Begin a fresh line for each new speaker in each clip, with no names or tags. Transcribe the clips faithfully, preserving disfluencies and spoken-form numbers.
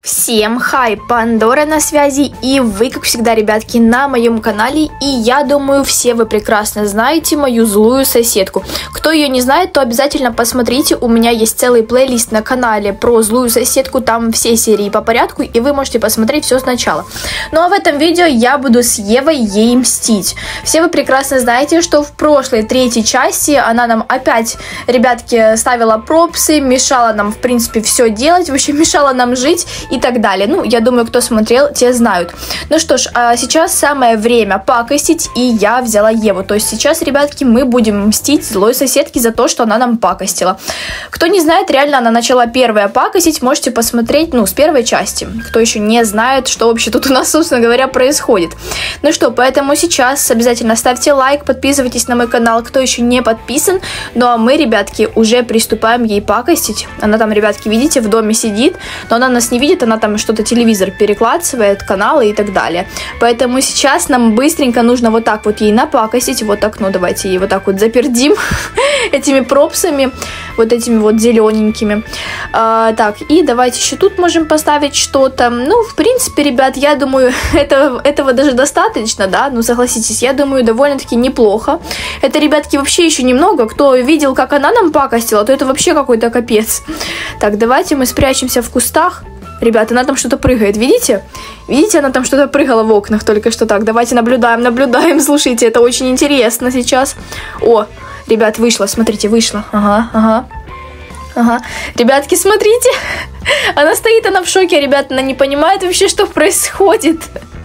Всем хай, Пандора на связи, и вы, как всегда, ребятки, на моем канале, и я думаю, все вы прекрасно знаете мою злую соседку. Кто ее не знает, то обязательно посмотрите, у меня есть целый плейлист на канале про злую соседку, там все серии по порядку, и вы можете посмотреть все сначала. Ну а в этом видео я буду с Евой ей мстить. Все вы прекрасно знаете, что в прошлой третьей части она нам опять, ребятки, ставила пропсы, мешала нам, в принципе, все делать, вообще мешала нам жить и так далее. Ну, я думаю, кто смотрел, те знают. Ну что ж, а сейчас самое время пакостить, и я взяла Еву. То есть сейчас, ребятки, мы будем мстить злой соседке за то, что она нам пакостила. Кто не знает, реально она начала первая пакостить, можете посмотреть, ну, с первой части. Кто еще не знает, что вообще тут у нас, собственно говоря, происходит. Ну что, поэтому сейчас обязательно ставьте лайк, подписывайтесь на мой канал, кто еще не подписан. Ну а мы, ребятки, уже приступаем ей пакостить. Она там, ребятки, видите, в доме сидит, но она нас не видит, она там что-то телевизор перекладывает, каналы и так далее. Поэтому сейчас нам быстренько нужно вот так вот ей напакостить, вот так, ну давайте ей вот так вот запердим этими пропсами, вот этими вот зелененькими. А, так, и давайте еще тут можем поставить что-то. Ну, в принципе, ребят, я думаю, этого, этого даже достаточно, да, ну согласитесь, я думаю, довольно-таки неплохо. Это, ребятки, вообще еще немного. Кто видел, как она нам пакостила, то это вообще какой-то капец. Так, давайте мы спрячемся в кустах. Ребята, она там что-то прыгает, видите? Видите, она там что-то прыгала в окнах только что. Так, давайте наблюдаем, наблюдаем. Слушайте, это очень интересно сейчас. О, ребят, вышла, смотрите, вышла. Ага, ага. Ага. Ребятки, смотрите. Она стоит, она в шоке, ребят, она не понимает вообще, что происходит.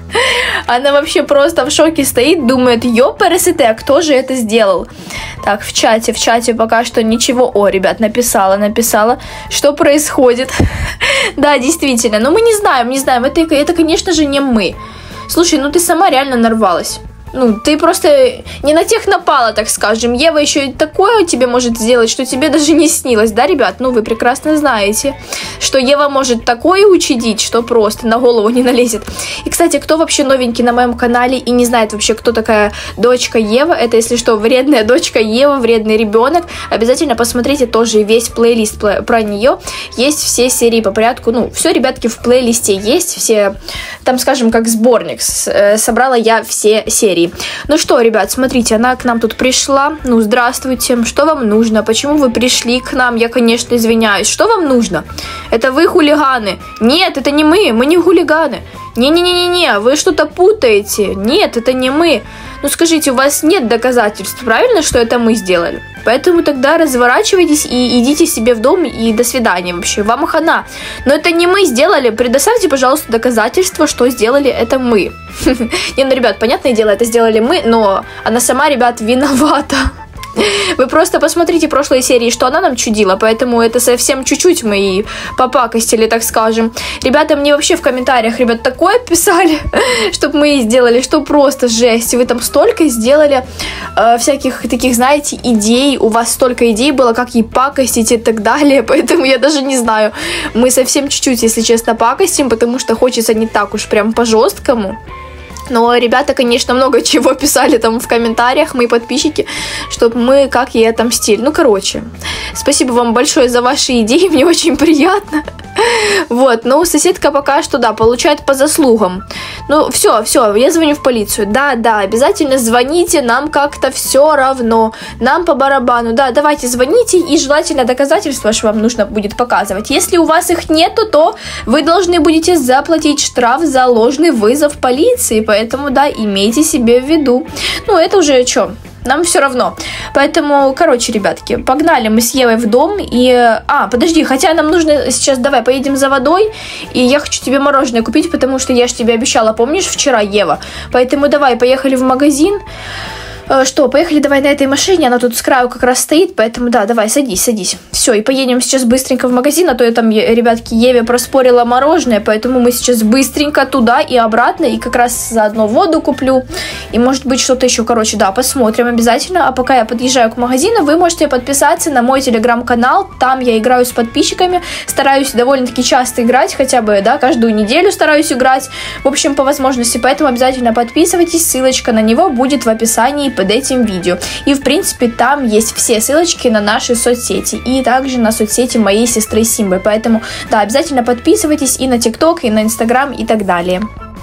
Она вообще просто в шоке стоит, думает, ёпересете, а кто же это сделал? Так, в чате, в чате пока что ничего. О, ребят, написала, написала, что происходит. Да, действительно, но мы не знаем, не знаем, это, это, конечно же, не мы. Слушай, ну ты сама реально нарвалась. Ну, ты просто не на тех напала, так скажем. Ева еще и такое тебе может сделать, что тебе даже не снилось, да, ребят? Ну, вы прекрасно знаете, что Ева может такое учудить, что просто на голову не налезет. И, кстати, кто вообще новенький на моем канале и не знает вообще, кто такая дочка Ева, это, если что, вредная дочка Ева, вредный ребенок, обязательно посмотрите тоже весь плейлист про нее. Есть все серии по порядку. Ну, все, ребятки, в плейлисте есть все, там, скажем, как сборник. Собрала я все серии. Ну что, ребят, смотрите, она к нам тут пришла. Ну, здравствуйте. Что вам нужно? Почему вы пришли к нам? Я, конечно, извиняюсь. Что вам нужно? Это вы хулиганы? Нет, это не мы. Мы не хулиганы. Не-не-не-не-не, вы что-то путаете. Нет, это не мы. Ну, скажите, у вас нет доказательств, правильно, что это мы сделали? Поэтому тогда разворачивайтесь и идите себе в дом, и до свидания вообще. Вам хана. Но это не мы сделали. Предоставьте, пожалуйста, доказательства, что сделали это мы. Не, ну, ребят, понятное дело, это сделали мы, но она сама, ребят, виновата. Вы просто посмотрите прошлые серии, что она нам чудила, поэтому это совсем чуть-чуть мы и попакостили, так скажем. Ребята мне вообще в комментариях, ребят, такое писали, чтобы мы сделали, что просто жесть. Вы там столько сделали э, всяких таких, знаете, идей, у вас столько идей было, как ей пакостить и так далее, поэтому я даже не знаю. Мы совсем чуть-чуть, если честно, пакостим, потому что хочется не так уж прям по-жесткому. Но ребята, конечно, много чего писали там в комментариях, мои подписчики, чтобы мы как ей отомстили. Ну, короче, спасибо вам большое за ваши идеи, мне очень приятно. Вот, ну, соседка пока что, да, получает по заслугам. Ну, все, все, я звоню в полицию. Да, да, обязательно звоните, нам как-то все равно, нам по барабану. Да, давайте звоните, и желательно доказательства, что вам нужно будет показывать. Если у вас их нету, то вы должны будете заплатить штраф за ложный вызов полиции. Поэтому, да, имейте себе в виду. Ну, это уже что? Нам все равно. Поэтому, короче, ребятки, погнали мы с Евой в дом. И... А, подожди, хотя нам нужно сейчас... Давай, поедем за водой. И я хочу тебе мороженое купить, потому что я же тебе обещала, помнишь, вчера, Ева? Поэтому давай, поехали в магазин. Что, поехали давай на этой машине, она тут с краю как раз стоит, поэтому да, давай, садись, садись. Все, и поедем сейчас быстренько в магазин, а то я там, ребятки, Еве проспорила мороженое, поэтому мы сейчас быстренько туда и обратно, и как раз заодно воду куплю, и может быть что-то еще, короче, да, посмотрим обязательно. А пока я подъезжаю к магазину, вы можете подписаться на мой телеграм-канал, там я играю с подписчиками, стараюсь довольно-таки часто играть, хотя бы, да, каждую неделю стараюсь играть, в общем, по возможности, поэтому обязательно подписывайтесь, ссылочка на него будет в описании будет под этим видео. И, в принципе, там есть все ссылочки на наши соцсети. И также на соцсети моей сестры Симбы. Поэтому, да, обязательно подписывайтесь и на ТикТок, и на Инстаграм, и так далее.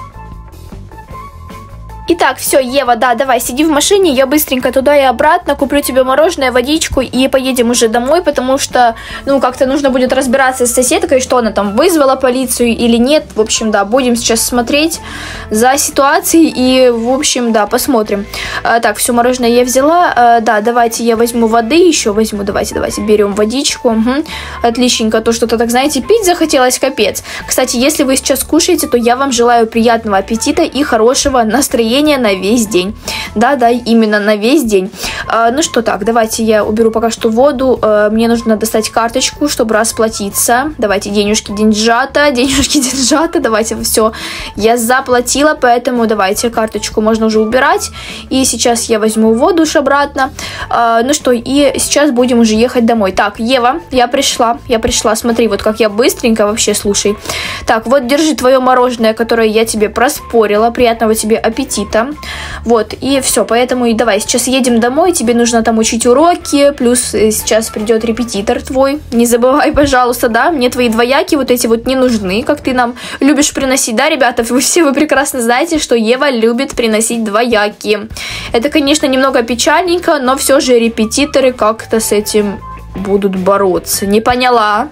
Итак, все, Ева, да, давай, сиди в машине, я быстренько туда и обратно, куплю тебе мороженое, водичку и поедем уже домой, потому что, ну, как-то нужно будет разбираться с соседкой, что она там вызвала полицию или нет. В общем, да, будем сейчас смотреть за ситуацией и, в общем, да, посмотрим. А, так, все, мороженое я взяла, а, да, давайте я возьму воды еще, возьму, давайте, давайте, берем водичку, угу. Отличненько, то что-то, так, знаете, пить захотелось, капец. Кстати, если вы сейчас кушаете, то я вам желаю приятного аппетита и хорошего настроения на весь день. Да-да, именно на весь день. А, ну что, так, давайте я уберу пока что воду. А, мне нужно достать карточку, чтобы расплатиться. Давайте денежки, деньжата, денежки, деньжата. Давайте, все. Я заплатила, поэтому давайте карточку можно уже убирать. И сейчас я возьму воду уж обратно. А, ну что, и сейчас будем уже ехать домой. Так, Ева, я пришла, я пришла. Смотри, вот как я быстренько вообще, слушай. Так, вот держи твое мороженое, которое я тебе проспорила. Приятного тебе аппетита. Вот, и все, поэтому и давай, сейчас едем домой, тебе нужно там учить уроки, плюс сейчас придет репетитор твой, не забывай, пожалуйста, да, мне твои двояки вот эти вот не нужны, как ты нам любишь приносить, да, ребята, вы все вы прекрасно знаете, что Ева любит приносить двояки. Это, конечно, немного печальненько, но все же репетиторы как-то с этим будут бороться. Не поняла?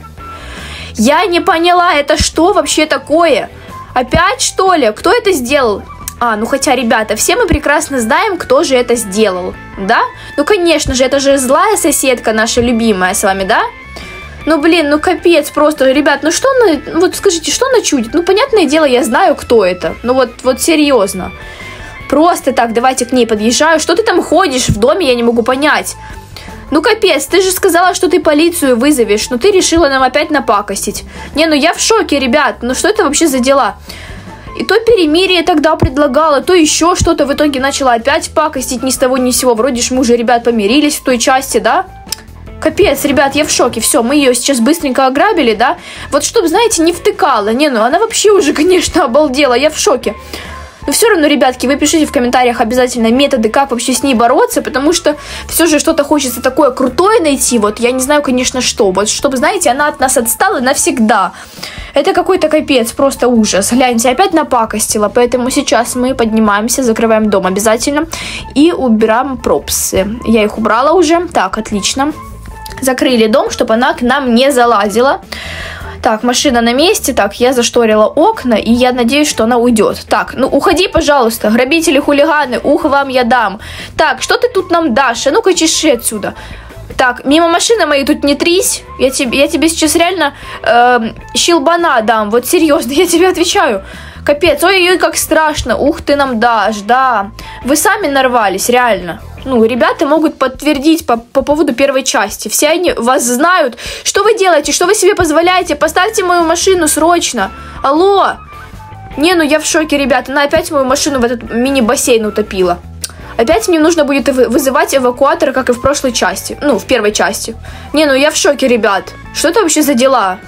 Я не поняла, это что вообще такое? Опять, что ли? Кто это сделал? А, ну хотя, ребята, все мы прекрасно знаем, кто же это сделал, да? Ну, конечно же, это же злая соседка наша любимая с вами, да? Ну, блин, ну капец просто, ребят, ну что она, вот скажите, что она чудит? Ну, понятное дело, я знаю, кто это, ну вот, вот серьезно. Просто так, давайте к ней подъезжаю, что ты там ходишь в доме, я не могу понять. Ну, капец, ты же сказала, что ты полицию вызовешь, но ты решила нам опять напакостить. Не, ну я в шоке, ребят, ну что это вообще за дела? И то перемирие тогда предлагала, то еще что-то, в итоге начала опять пакостить ни с того ни с сего. Вроде ж мы уже, ребят, помирились в той части, да? Капец, ребят, я в шоке. Все, мы ее сейчас быстренько ограбили, да? Вот чтобы, знаете, не втыкала. Не, ну она вообще уже, конечно, обалдела, я в шоке. Но все равно, ребятки, вы пишите в комментариях обязательно методы, как вообще с ней бороться, потому что все же что-то хочется такое крутое найти, вот я не знаю, конечно, что. Вот чтобы, знаете, она от нас отстала навсегда. Это какой-то капец, просто ужас. Гляньте, опять напакостила, поэтому сейчас мы поднимаемся, закрываем дом обязательно и убираем пропсы. Я их убрала уже, так, отлично. Закрыли дом, чтобы она к нам не залазила. Так, машина на месте. Так, я зашторила окна, и я надеюсь, что она уйдет. Так, ну уходи, пожалуйста, грабители, хулиганы, ух вам я дам. Так, что ты тут нам дашь? А ну-ка, чеши отсюда. Так, мимо машины моей тут не трись. Я тебе, я тебе сейчас реально э, щелбана дам. Вот серьезно, я тебе отвечаю. Капец, ой-ой, как страшно. Ух, ты нам дашь, да. Вы сами нарвались, реально. Ну, ребята могут подтвердить по, по поводу первой части. Все они вас знают. Что вы делаете? Что вы себе позволяете? Поставьте мою машину срочно. Алло. Не, ну я в шоке, ребята. Она опять мою машину в этот мини-бассейн утопила. Опять мне нужно будет вызывать эвакуатор, как и в прошлой части. Ну, в первой части. Не, ну я в шоке, ребят. Что это вообще за дела?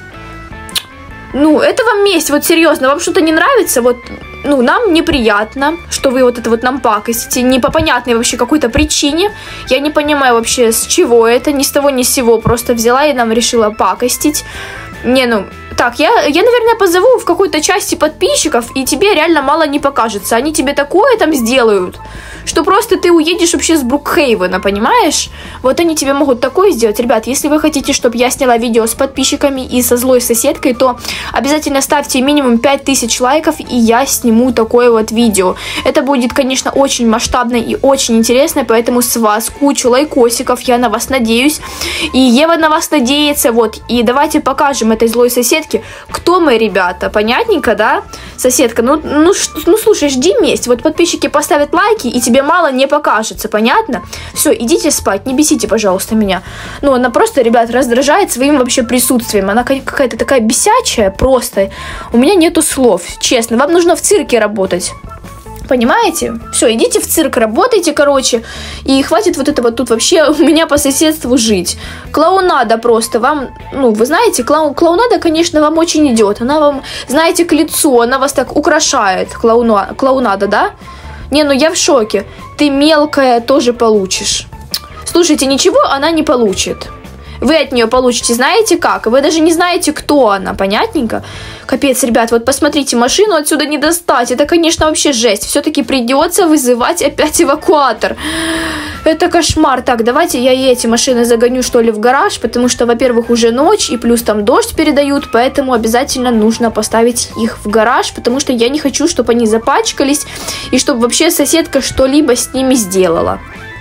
Ну, это вам месть, вот серьезно, вам что-то не нравится, вот, ну, нам неприятно, что вы вот это вот нам пакостите, не по понятной вообще какой-то причине, я не понимаю вообще, с чего это, ни с того ни с сего, просто взяла и нам решила пакостить. Не, ну, так, я, я, наверное, позову в какой-то части подписчиков, и тебе реально мало не покажется, они тебе такое там сделают, что просто ты уедешь вообще с Брукхейвена, понимаешь? Вот они тебе могут такое сделать. Ребят, если вы хотите, чтобы я сняла видео с подписчиками и со злой соседкой, то обязательно ставьте минимум пять тысяч лайков, и я сниму такое вот видео. Это будет, конечно, очень масштабно и очень интересно, поэтому с вас кучу лайкосиков, я на вас надеюсь. И Ева на вас надеется, вот. И давайте покажем этой злой соседке, кто мы, ребята. Понятненько, да? Соседка, ну, ну, ну слушай, жди месть. Вот подписчики поставят лайки, и тебе мало не покажется, понятно? Все, идите спать, не бесите, пожалуйста, меня. Ну, она просто, ребят, раздражает своим вообще присутствием. Она какая-то такая бесячая просто. У меня нету слов, честно. Вам нужно в цирке работать. Понимаете? Все, идите в цирк, работайте, короче. И хватит вот это вот тут вообще у меня по соседству жить. Клоунада просто вам, ну, вы знаете, клоу, клоунада, конечно, вам очень идет. Она вам, знаете, к лицу, она вас так украшает, клоуна, клоунада, да? Не, ну я в шоке. Ты мелкая тоже получишь. Слушайте, ничего она не получит. Вы от нее получите, знаете как? Вы даже не знаете, кто она, понятненько? Капец, ребят, вот посмотрите, машину отсюда не достать. Это, конечно, вообще жесть. Все-таки придется вызывать опять эвакуатор. Это кошмар. Так, давайте я и эти машины загоню, что ли, в гараж, потому что, во-первых, уже ночь, и плюс там дождь передают, поэтому обязательно нужно поставить их в гараж, потому что я не хочу, чтобы они запачкались, и чтобы вообще соседка что-либо с ними сделала.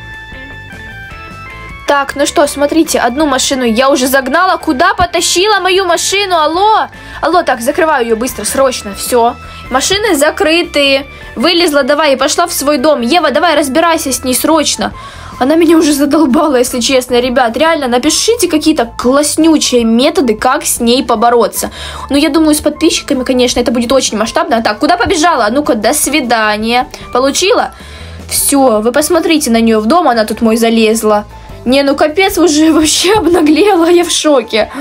Так, ну что, смотрите, одну машину я уже загнала. Куда потащила мою машину? Алло? Алло, так, закрываю ее быстро, срочно, все. Машины закрыты. Вылезла, давай, и пошла в свой дом. Ева, давай, разбирайся с ней срочно. Она меня уже задолбала, если честно. Ребят, реально, напишите какие-то класснючие методы, как с ней побороться. Ну, я думаю, с подписчиками, конечно, это будет очень масштабно. Так, куда побежала? А ну-ка, до свидания. Получила? Все, вы посмотрите на нее в дом, она тут мой залезла. Не, ну капец, уже вообще обнаглела, я в шоке.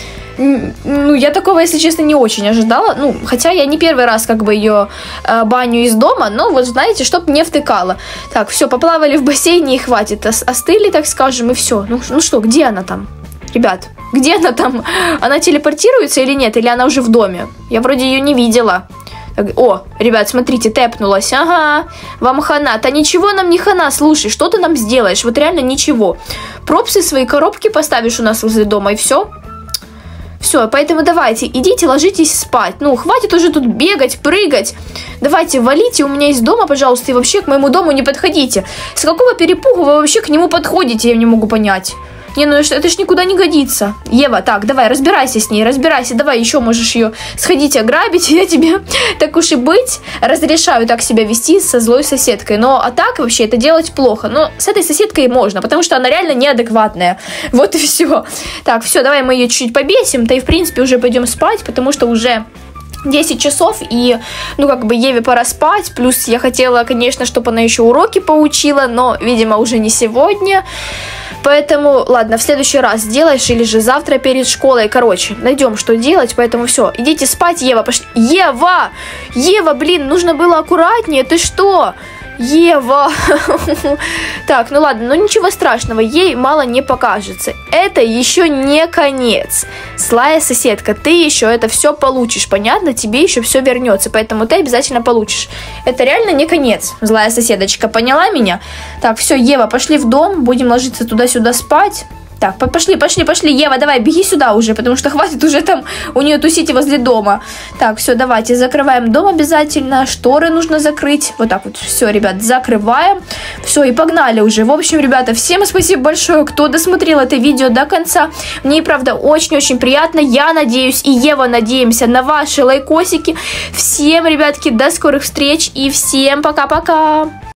Ну, я такого, если честно, не очень ожидала. Ну, хотя я не первый раз как бы ее э, баню из дома, но вот, знаете, чтоб не втыкала. Так, все, поплавали в бассейне и хватит. Остыли, так скажем, и все. Ну, ну что, где она там? Ребят, где она там? Она телепортируется или нет? Или она уже в доме? Я вроде ее не видела. О, ребят, смотрите, тэпнулась. Ага, вам хана. Да ничего нам не хана, слушай, что ты нам сделаешь? Вот реально ничего. Пропсы свои коробки поставишь у нас возле дома, и все. Все, поэтому давайте, идите, ложитесь спать. Ну, хватит уже тут бегать, прыгать. Давайте, валите у меня из дома, пожалуйста, и вообще к моему дому не подходите. С какого перепугу вы вообще к нему подходите, я не могу понять. Не, ну это ж никуда не годится. Ева, так, давай, разбирайся с ней, разбирайся. Давай еще можешь ее сходить ограбить. Я тебе, так уж и быть, разрешаю так себя вести со злой соседкой. Но а так вообще это делать плохо. Но с этой соседкой можно, потому что она реально неадекватная. Вот и все. Так, все, давай мы ее чуть-чуть побесим. Да и в принципе уже пойдем спать, потому что уже десять часов, и, ну, как бы Еве пора спать. Плюс я хотела, конечно, чтобы она еще уроки поучила, но, видимо, уже не сегодня. Поэтому, ладно, в следующий раз сделаешь, или же завтра перед школой. Короче, найдем, что делать, поэтому все. Идите спать, Ева, пошли. Ева! Ева, блин, нужно было аккуратнее, ты что? Ева! Так, ну ладно, ну ничего страшного, ей мало не покажется. Это еще не конец. Злая соседка, ты еще это все получишь, понятно? Тебе еще все вернется, поэтому ты обязательно получишь. Это реально не конец, злая соседочка, поняла меня? Так, все, Ева, пошли в дом, будем ложиться туда-сюда спать. Так, пошли, пошли, пошли, Ева, давай, беги сюда уже, потому что хватит уже там у нее тусить возле дома. Так, все, давайте, закрываем дом обязательно, шторы нужно закрыть. Вот так вот, все, ребят, закрываем. Все, и погнали уже. В общем, ребята, всем спасибо большое, кто досмотрел это видео до конца. Мне, правда, очень-очень приятно. Я надеюсь, и Ева надеемся на ваши лайкосики. Всем, ребятки, до скорых встреч и всем пока-пока.